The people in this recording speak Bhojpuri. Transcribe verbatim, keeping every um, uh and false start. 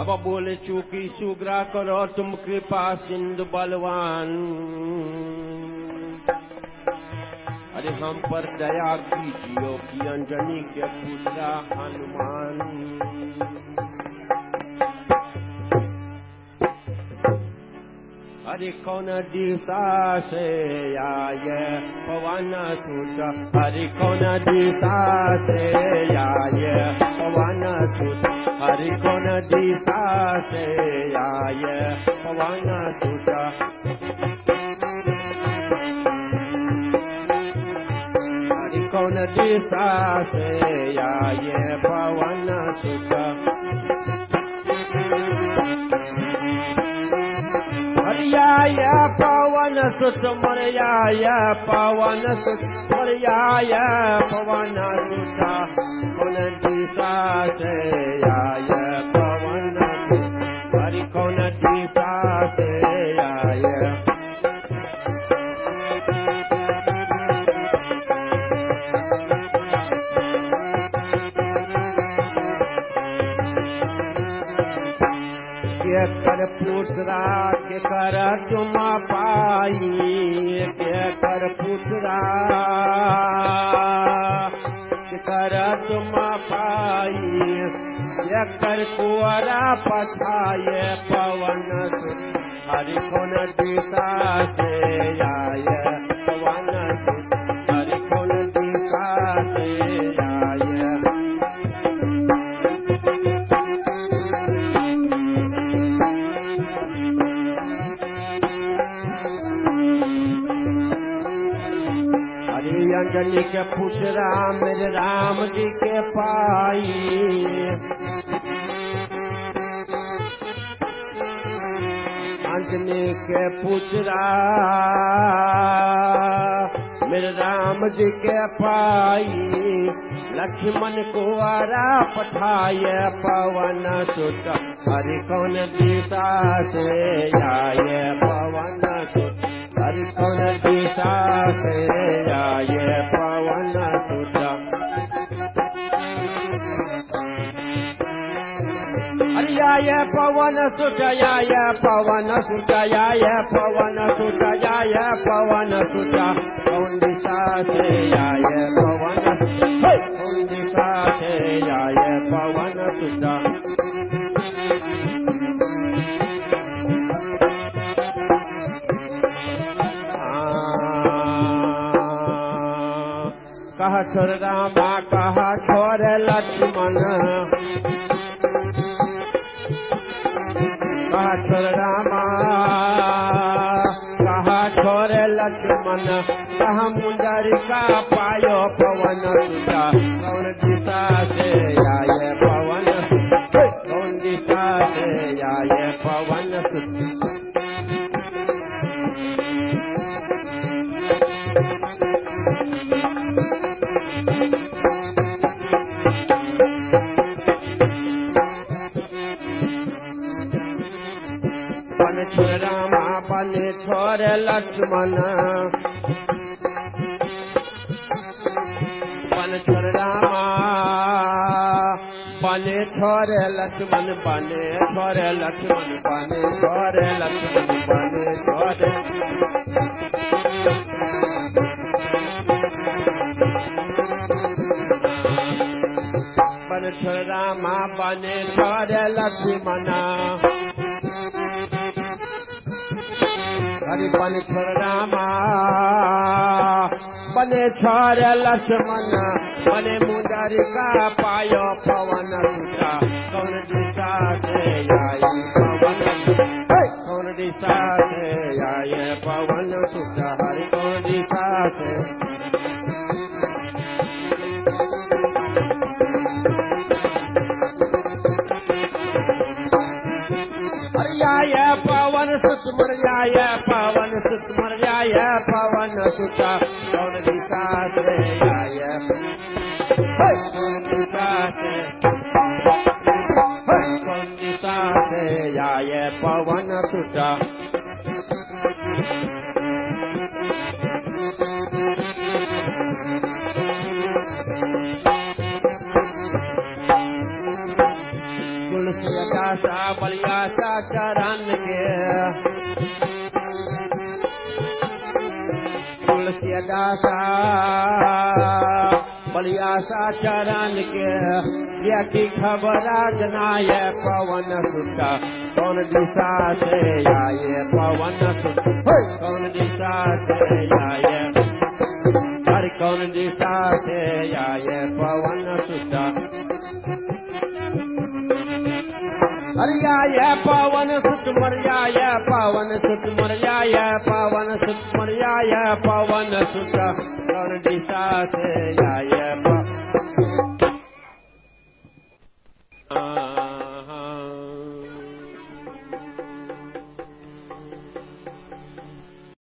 अब बोले चूकी सुग्रा करो तुम कृपा सिंधु बलवान। अरे हम पर दया कीजियो कि अंजनी के पुत्रा हनुमान। हरि कौन दिशा से आए पवन सुत, हरि कौन दिशा से आए पवन सुत, हरि कौन दिशा से आए पवन सुत। हरि कौन दिशा से आए पवन सुत। हरियाय पवन सुत मरियाय पवन सुत मरियाय पवन सुत। कौन दिशा से आय पवन सुत, हरि कौन दिशा से आय। के कर पुत्रा के कर तुम पाई, के कर पुत्रा के कर तुम पाई। के कर कुंवरा पठाए पवन सुत, हरि कौन दिशा से आए पवन सुत, हरि कौन दिशा से आए। अंजनी के पुत्रा मेरे राम जी के पाई। अंजनी के पुत्रा मेरे राम जी के पाई। लक्ष्मण कुंवरा पठाए पवन सुत, हरि कौन दिशा से आए पवन सुत, हरि कौन दिशा से आए पवन सुत। हरि आए पवन सुत आए पवन सुत आए पवन सुत आए पवन सुत। कौन दिशा से आए पवन सुत, कौन दिशा से आए पवन सुत। कहा छोर रामा कहा छोर लक्ष्मण, कहा छोर रामा कहा छोर लक्ष्मण। कहा मुंडरी का पायो पवन सुता। कौन दिशा से आए पवन सुत, कौन दिशा से आए पवन सुत। बन छोर रामा बन छोर लक्ष्मण, बन छोर रामा बने छोर लक्ष्मण, बने छोर लक्ष्मण, बने छोर लक्ष्मण, बने छोर। बन छोर रामा बने छोर लक्ष्मण, हरि बन छोर रामा बने छोर लक्ष्मण। बने मुंडरी का पायो पवन सुता। कौन दिशा से आए पवन सुत, कौन दिशा से आए पवन सुत, हरि कौन दिशा से। हरियाय पवन सुत मरियाय पवन सुत मरियाय पवन सुत। कौन दिशा से आए, कौन दिशा से, कौन दिशा से आए पवन सुत। तुलसी दासा बलियासा चरण के तुलसी दासा बलियासा चरण के ये की खबरा जनाय पवन सुता कौन दिशा से आए पवन सुता कौन दिशा से आए हर कौन दिशा से आए पवन सुता हरियाय पवन सुत मरियाय पवन सुत मरियाय पवन सुत मरियाय पवन सुत कौन दिशा से आय